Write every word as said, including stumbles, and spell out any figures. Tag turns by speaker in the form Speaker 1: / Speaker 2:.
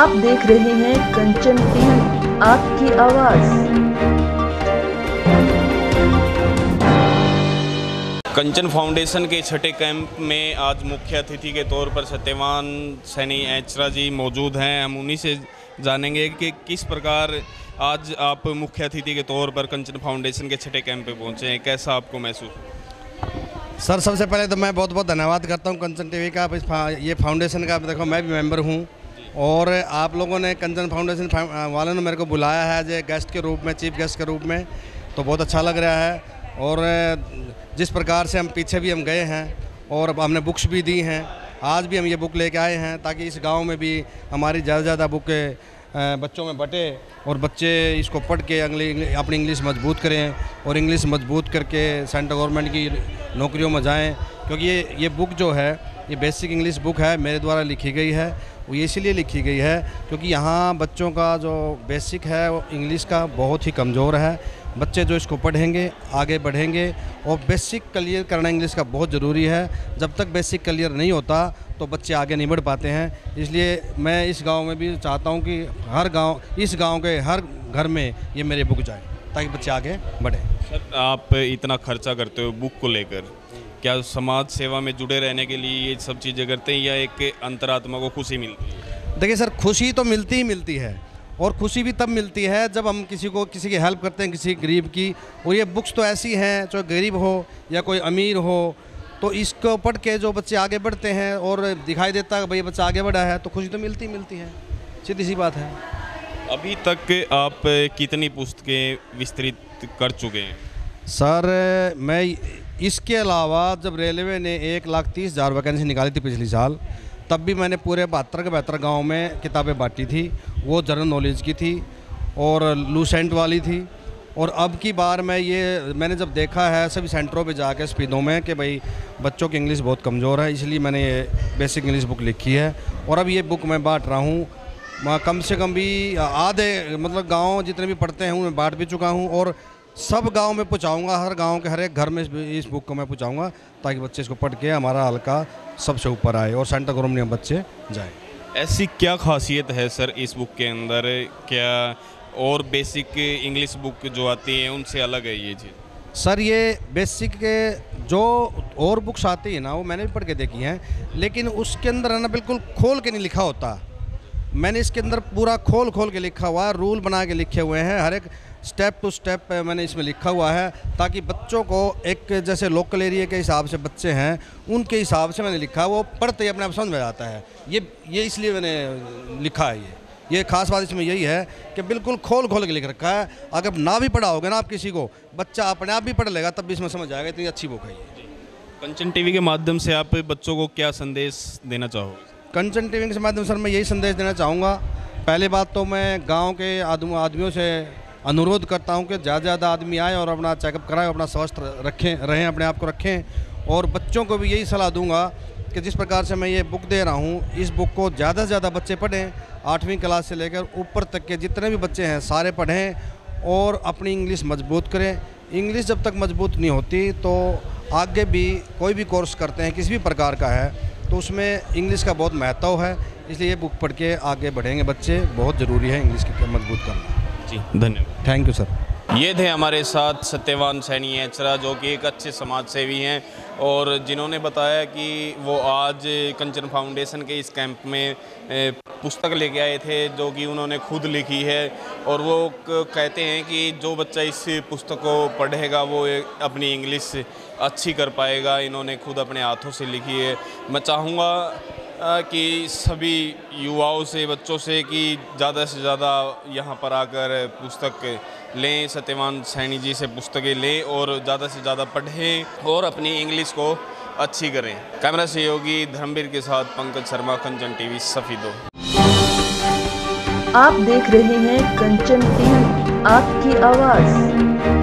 Speaker 1: आप देख रहे हैं कंचन टीवी, आपकी आवाज।
Speaker 2: कंचन फाउंडेशन के छठे कैंप में आज मुख्य अतिथि के तौर पर सत्यवान सैनी एचरा जी मौजूद हैं। हम उन्हीं से जानेंगे कि किस प्रकार आज आप मुख्य अतिथि के तौर पर कंचन फाउंडेशन के छठे कैंप पे पहुंचे हैं, कैसा आपको महसूस?
Speaker 3: सर, सबसे पहले तो मैं बहुत बहुत धन्यवाद करता हूं कंचन टीवी का। इस ये फाउंडेशन का देखो मैं भी मेंबर हूं और आप लोगों ने कंचन फाउंडेशन वालों ने मेरे को बुलाया है एज गेस्ट के रूप में, चीफ गेस्ट के रूप में, तो बहुत अच्छा लग रहा है। और जिस प्रकार से हम पीछे भी हम गए हैं और हमने बुक्स भी दी हैं, आज भी हम ये बुक लेके आए हैं ताकि इस गांव में भी हमारी ज़्यादा से ज़्यादा बुक बच्चों में बटे और बच्चे इसको पढ़ के अगली अपनी इंग्लिश मजबूत करें और इंग्लिश मजबूत करके सेंट्रल गवर्नमेंट की नौकरियों में जाएं। क्योंकि ये ये बुक जो है ये बेसिक इंग्लिश बुक है, मेरे द्वारा लिखी गई है। वो इसलिए लिखी गई है क्योंकि यहाँ बच्चों का जो बेसिक है वो इंग्लिश का बहुत ही कमज़ोर है। बच्चे जो इसको पढ़ेंगे आगे बढ़ेंगे और बेसिक क्लियर करना इंग्लिश का बहुत ज़रूरी है। जब तक बेसिक क्लियर नहीं होता तो बच्चे आगे नहीं बढ़ पाते हैं। इसलिए मैं इस गांव में भी चाहता हूं कि हर गांव इस गांव के हर घर में ये मेरी बुक जाए ताकि बच्चे आगे बढ़ें।
Speaker 2: सर, आप इतना खर्चा करते हो बुक को लेकर, क्या समाज सेवा में जुड़े रहने के लिए ये सब चीज़ें करते हैं या एक अंतरात्मा को खुशी मिलती है?
Speaker 3: देखिए सर, खुशी तो मिलती ही मिलती है और खुशी भी तब मिलती है जब हम किसी को किसी की हेल्प करते हैं, किसी गरीब की। और ये बुक्स तो ऐसी हैं, चाहे गरीब हो या कोई अमीर हो, तो इसको पढ़ के जो बच्चे आगे बढ़ते हैं और दिखाई देता है कि भाई बच्चा आगे बढ़ा है, तो खुशी तो मिलती मिलती है। सीधी सी बात है।
Speaker 2: अभी तक आप कितनी पुस्तकें विस्तृत कर चुके हैं?
Speaker 3: सर, मैं इसके अलावा जब रेलवे ने एक लाख तीस हज़ार वैकेंसी निकाली थी पिछली साल, तब भी मैंने पूरे बहत्तर के बहत्तर गाँव में किताबें बांटी थी। वो जनरल नॉलेज की थी और लूसेंट वाली थी। और अब की बार मैं ये मैंने जब देखा है सभी सेंटरों पे जाके स्पीडों में कि भाई बच्चों की इंग्लिश बहुत कमज़ोर है, इसलिए मैंने ये बेसिक इंग्लिश बुक लिखी है। और अब ये बुक मैं बांट रहा हूँ, कम से कम भी आधे मतलब गाँव जितने भी पढ़ते हैं उनमें बांट भी चुका हूँ और सब गांव में पहुंचाऊंगा। हर गांव के हर एक घर में इस बुक को मैं पहुंचाऊंगा ताकि बच्चे इसको पढ़ के हमारा हल्का सबसे ऊपर आए और सेंट्रल गवर्नमेंट में बच्चे जाएं।
Speaker 2: ऐसी क्या खासियत है सर इस बुक के अंदर, क्या और बेसिक इंग्लिश बुक जो आती है उनसे अलग है ये चीज़?
Speaker 3: सर, ये बेसिक के जो और बुक्स आती है ना वो मैंने भी पढ़ के देखी हैं, लेकिन उसके अंदर है ना बिल्कुल खोल के नहीं लिखा होता। मैंने इसके अंदर पूरा खोल खोल के लिखा हुआ है, रूल बना के लिखे हुए हैं, हर एक स्टेप टू स्टेप मैंने इसमें लिखा हुआ है ताकि बच्चों को एक जैसे लोकल एरिया के हिसाब से बच्चे हैं उनके हिसाब से मैंने लिखा है, वो पढ़ते ही अपने आप समझ में आता है। ये ये इसलिए मैंने लिखा है। ये ये खास बात इसमें यही है कि बिल्कुल खोल खोल के लिख रखा है। अगर ना भी पढ़ा होगा ना आप किसी को, बच्चा अपने आप भी पढ़ लेगा तब भी इसमें समझ आएगा। इतनी अच्छी बुक है ये।
Speaker 2: कंचन टीवी के माध्यम से आप बच्चों को क्या संदेश देना चाहोगे?
Speaker 3: कंचन टीवी के माध्यम से सर मैं यही संदेश देना चाहूँगा। पहले बात तो मैं गाँव के आदमी आदमियों से अनुरोध करता हूं कि ज़्यादा ज़्यादा आदमी आए और अपना चेकअप कराएं, अपना स्वास्थ्य रखें रहें अपने आप को रखें। और बच्चों को भी यही सलाह दूंगा कि जिस प्रकार से मैं ये बुक दे रहा हूं, इस बुक को ज़्यादा से ज़्यादा बच्चे पढ़ें। आठवीं क्लास से लेकर ऊपर तक के जितने भी बच्चे हैं सारे पढ़ें और अपनी इंग्लिश मजबूत करें। इंग्लिश जब तक मजबूत नहीं होती तो आगे भी कोई भी कोर्स करते हैं किसी भी प्रकार का है तो उसमें इंग्लिश का बहुत महत्व है। इसलिए ये बुक पढ़ के आगे बढ़ेंगे बच्चे, बहुत ज़रूरी है इंग्लिश की मजबूत करना।
Speaker 2: जी धन्यवाद।
Speaker 3: Thank you sir.
Speaker 2: ये थे हमारे साथ सत्यवान सैनी एचरा, जो कि एक अच्छे समाज सेवी हैं और जिन्होंने बताया कि वो आज कंचन फाउंडेशन के इस कैंप में पुस्तक लेके आए थे जो कि उन्होंने खुद लिखी है। और वो कहते हैं कि जो बच्चा इस पुस्तक को पढ़ेगा वो अपनी इंग्लिश अच्छी कर पाएगा। इन्होंने खुद अपने हाथों से लिखी है। मैं चाहूँगा कि सभी युवाओं से, बच्चों से कि ज़्यादा से ज़्यादा यहाँ पर आकर पुस्तक लें, सत्यवान सैनी जी से पुस्तकें लें और ज़्यादा से ज़्यादा पढ़ें और अपनी इंग्लिश को अच्छी करें। कैमरा सहयोगी धर्मवीर के साथ पंकज शर्मा, कंचन टीवी सफीदो।
Speaker 1: आप देख रहे हैं कंचन टीवी, आपकी आवाज़।